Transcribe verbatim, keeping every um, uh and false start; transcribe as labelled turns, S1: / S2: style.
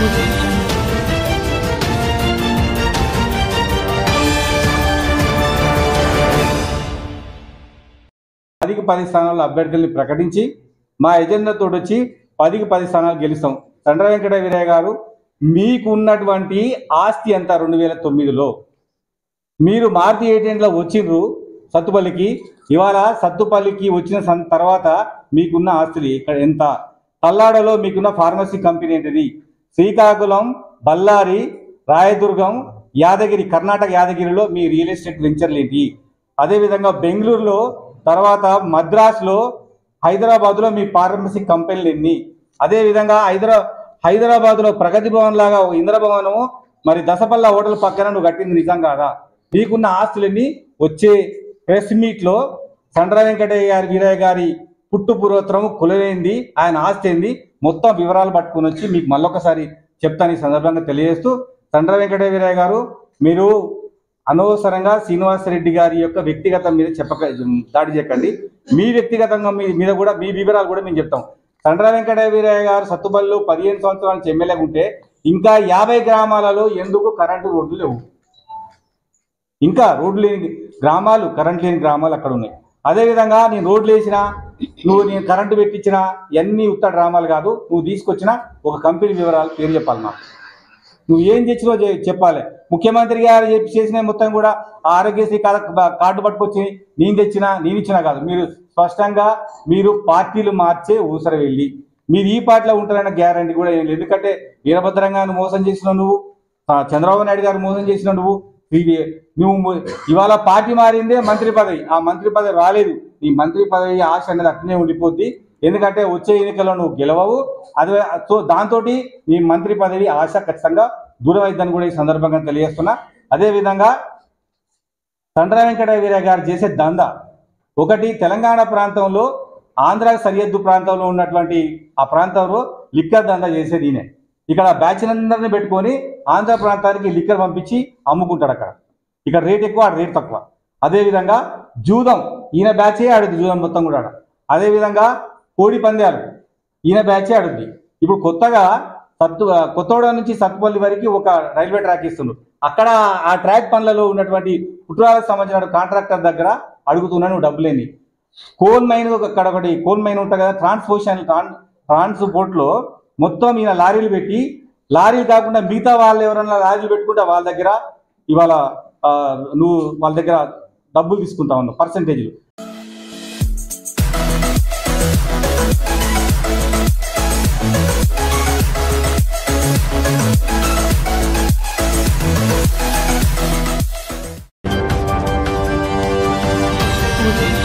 S1: పదికి పది స్థానాల్లో అభ్యర్థుల్ని ప్రకటించి మా ఎజెండాతో వచ్చి పదికి పది స్థానాలు గెలుస్తాం. చంద్ర వెంకట వీరయ్య గారు, మీకు ఉన్నటువంటి ఆస్తి ఎంత? రెండు వేల తొమ్మిదిలో మీరు మారుతి ఏజెంట్లో వచ్చిండ్రు సత్తుపల్లికి. ఇవాళ సత్తుపల్లికి వచ్చిన తర్వాత మీకున్న ఆస్తులు ఇక్కడ ఎంత? తల్లాడలో మీకున్న ఫార్మసీ కంపెనీ ఏంటిది? శ్రీకాకుళం, బళ్ళారి, రాయదుర్గం, యాదగిరి, కర్ణాటక యాదగిరిలో మీ రియల్ ఎస్టేట్ వెంచర్లు ఏంటి? అదేవిధంగా బెంగళూరులో, తర్వాత మద్రాసులో, హైదరాబాద్లో మీ ఫార్మసీ కంపెనీలు ఎన్ని? అదేవిధంగా హైదరా హైదరాబాద్లో ప్రగతి భవన్ లాగా ఇంద్రభవనము, మరి దసపల్ల హోటల్ పక్కన నువ్వు కట్టింది నిజం కాదా? మీకున్న ఆస్తులన్నీ వచ్చే ప్రెస్ మీట్లో చంద్ర వెంకటయ్య గారి వీరయ్య గారి పుట్టు పూర్వోత్తరము కులవేంది, ఆయన ఆస్తి ఏంది, మొత్తం వివరాలు పట్టుకుని వచ్చి మీకు మళ్ళొకసారి చెప్తాను. ఈ సందర్భంగా తెలియజేస్తూ, చంద్ర వెంకటయ్య వీరయ్య గారు, మీరు అనవసరంగా శ్రీనివాసరెడ్డి గారి యొక్క వ్యక్తిగతం మీద చెప్పక దాడి చేయకండి. మీ వ్యక్తిగతంగా మీ మీద కూడా మీ వివరాలు కూడా మేము చెప్తాం. చంద్ర వెంకటయ్య వీరయ్య గారు సత్తుపల్లిలో పదిహేను సంవత్సరాల నుంచి ఎమ్మెల్యేగా ఉంటే ఇంకా యాభై గ్రామాలలో ఎందుకు కరెంటు రోడ్లు లేవు? ఇంకా రోడ్లు లేని గ్రామాలు, కరెంట్ లేని గ్రామాలు అక్కడ ఉన్నాయి. అదేవిధంగా నేను రోడ్లు వేసినా, నువ్వు నేను కరెంటు పెట్టించినా ఇవన్నీ ఉత్త డ్రామాలు కాదు. నువ్వు తీసుకొచ్చిన ఒక కంపెనీ వివరాలు పేరు చెప్పాలి నాకు. నువ్వు ఏం తెచ్చినో చెప్పాలి. ముఖ్యమంత్రి గారు చేసిన మొత్తం కూడా ఆరోగ్యశ్రీ కార్డు పట్టుకొచ్చి నేను తెచ్చినా నేను ఇచ్చినా కాదు. మీరు స్పష్టంగా మీరు పార్టీలు మార్చే ఊసర వెళ్ళి మీరు ఈ పార్టీలో ఉంటారన్న గ్యారంటీ కూడా ఏం లేదు. ఎందుకంటే వీరభద్రంగాను మోసం చేసిన నువ్వు, చంద్రబాబు నాయుడు గారు మోసం చేసిన నువ్వు, నువ్వు ఇవాళ పార్టీ మారిందే మంత్రి పదవి. ఆ మంత్రి పదవి రాలేదు. నీ మంత్రి పదవి ఆశ అనేది అట్లనే ఉండిపోద్ది. ఎందుకంటే వచ్చే ఎన్నికల్లో నువ్వు గెలవవు. అదే సో దాంతో నీ మంత్రి పదవి ఆశ ఖచ్చితంగా దూరం అయిద్దని కూడా ఈ సందర్భంగా తెలియజేస్తున్నా. అదేవిధంగా చంద్ర వెంకటయ్య వీరయ్య గారు చేసే దందా ఒకటి, తెలంగాణ ప్రాంతంలో ఆంధ్ర సరిహద్దు ప్రాంతంలో ఉన్నటువంటి ఆ ప్రాంతంలో లిక్కర్ దందా చేసేది ఈయనే. ఇక్కడ బ్యాచిలందరినీ పెట్టుకొని ఆంధ్ర ప్రాంతానికి లిక్కర్ పంపించి అమ్ముకుంటాడు. అక్కడ ఇక్కడ రేట్ ఎక్కువ, ఆడ రేట్ తక్కువ. అదేవిధంగా జూదం, ఈయన బ్యాచే ఆడుద్ది జూదం మొత్తం కూడా. అదేవిధంగా కోడి పందాలు ఈయన బ్యాచే ఆడుద్ది. ఇప్పుడు కొత్తగా సత్తు కొత్తగూడ నుంచి సత్తుపల్లి వరకు ఒక రైల్వే ట్రాక్ ఇస్తున్నారు. అక్కడ ఆ ట్రాక్ పనులలో ఉన్నటువంటి కుట్రాలకు సంబంధించిన కాంట్రాక్టర్ దగ్గర అడుగుతున్నాను డబ్బులేని. కోల్ మైన్ అక్కడ ఒకటి కోల్ మైన్ ఉంటుంది కదా, ట్రాన్స్పోర్షన్ ట్రాన్స్పోర్ట్లో మొత్తం ఈయన లారీలు పెట్టి, లారీలు కాకుండా మిగతా వాళ్ళు ఎవరన్నా లారీలు పెట్టుకుంటే వాళ్ళ దగ్గర ఇవాళ నువ్వు వాళ్ళ దగ్గర డబ్బులు తీసుకుంటా ఉన్నావు పర్సంటేజ్లు.
S2: Thank you.